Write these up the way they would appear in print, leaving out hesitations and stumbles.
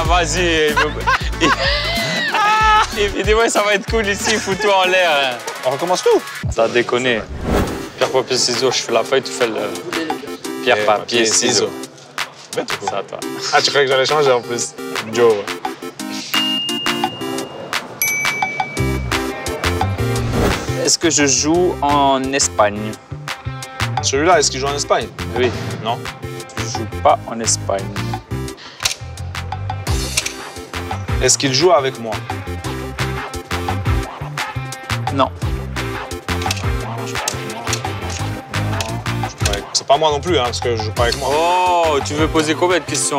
vas-y. Il dit, ouais, ça va être cool ici, fous-toi en l'air. On recommence tout. T'as déconné. Pierre, papier, ciseaux, je fais la feuille, tu fais le... Pierre, papier, ciseaux. Bête ou quoi? C'est à toi. Ah, tu croyais que j'allais changer en plus? Joe. Est-ce que je joue en Espagne? Celui-là, est-ce qu'il joue en Espagne? Oui. Non. Je joue pas en Espagne. Est-ce qu'il joue avec moi? Non. C'est pas moi non plus, hein, parce que je joue pas avec moi. Oh, tu veux poser combien de questions?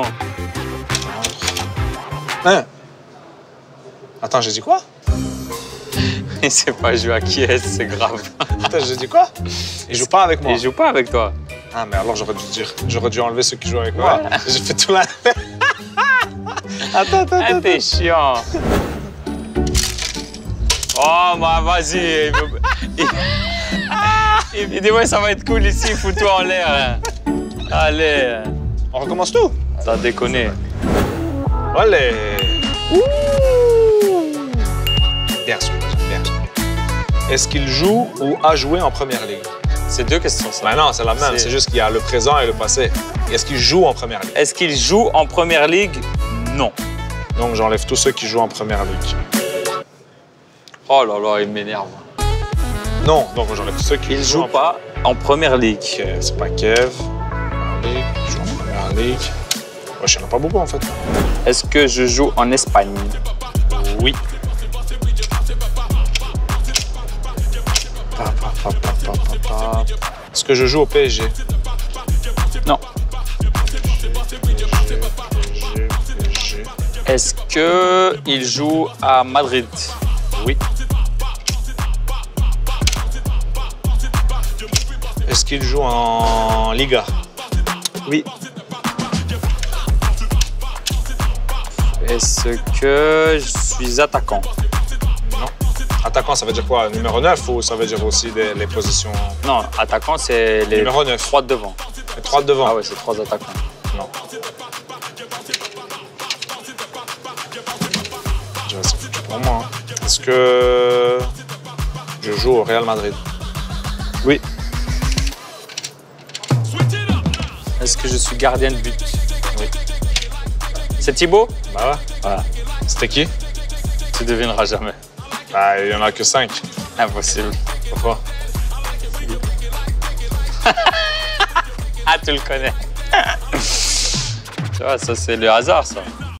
Hein? Attends, j'ai dit quoi? Il sait pas jouer à qui est-ce, c'est grave. Attends, j'ai dit quoi? Il joue pas avec moi. Il joue pas avec toi. Ah, mais alors j'aurais dû dire. J'aurais dû enlever ceux qui jouent avec moi. Ouais. J'ai fait tout là. Attends. Ah, t'es chiant. Oh, bah vas-y. Il dit, ouais, ça va être cool ici, fous-toi en l'air. Allez. On recommence tout. T'as déconné. Allez. Bien sûr, bien. Est-ce qu'il joue ou a joué en première ligue? C'est deux questions, ça. Ben non, c'est la même. C'est juste qu'il y a le présent et le passé. Est-ce qu'il joue en première ligue? Est-ce qu'il joue en première ligue? Non. Donc j'enlève tous ceux qui jouent en première ligue. Oh là là, il m'énerve. Non, donc j'enlève tous ceux qui Il jouent joue pas en première ligue. C'est pas Kev. Première ligue, il joue en première ligue. Ouais, je sais pas beaucoup en fait. Est-ce que je joue en Espagne? Oui. Est-ce que je joue au PSG? Non. PSG. Est-ce qu'il joue à Madrid? Oui. Est-ce qu'il joue en Liga? Oui. Est-ce que je suis attaquant? Non. Attaquant, ça veut dire quoi? Numéro 9 ou ça veut dire aussi les positions? Non, attaquant, c'est les Numéro 9. 3 de devant. Les 3 de devant? Ah ouais, c'est 3 attaquants. Non. C'est foutu pour moi. Hein. Est-ce que je joue au Real Madrid? Oui. Est-ce que je suis gardien de but? Oui. C'est Thibaut? Bah ouais. Voilà. C'était qui? Tu devineras jamais. Bah, il y en a que 5. Impossible. Pourquoi? Ah, tu le connais. Tu vois, ça, c'est le hasard, ça.